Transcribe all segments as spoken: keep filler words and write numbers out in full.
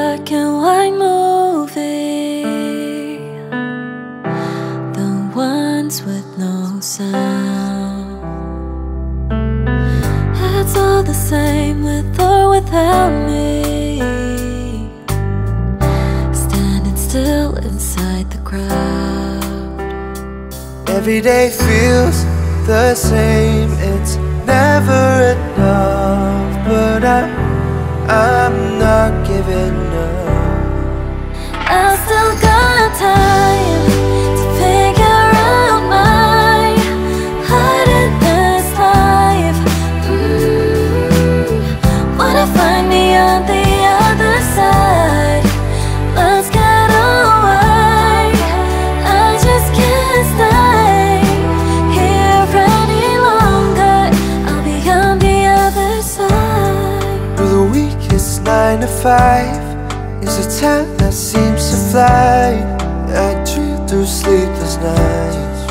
black and white movie, the ones with no sound. It's all the same with or without me, standing still inside the crowd. Every day feels the same, it's never enough, but I, I'm not giving up. I still got time to figure out my heart in this life. mm, Wanna find me on the other side. Let's get away, I just can't stay here any longer. I'll be on the other side. Through the week it's nine to five, is a time that seems to fly. I dream through sleepless nights,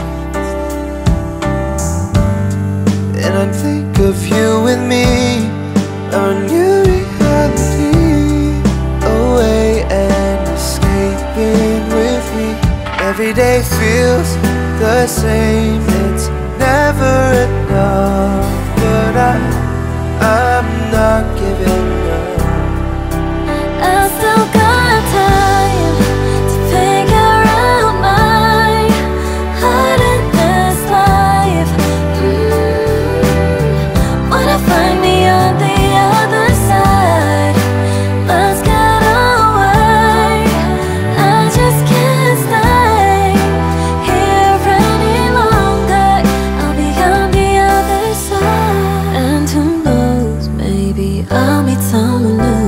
and I think of you with me, our new reality, away and escaping with me. Every day feels the same, it's never enough, but I, I'm not giving up. I still got time to figure out my heart in this life. mm, Wanna find me on the other side. Let's get away, I just can't stay here any longer. I'll be on the other side. And who knows, maybe I'll meet someone new.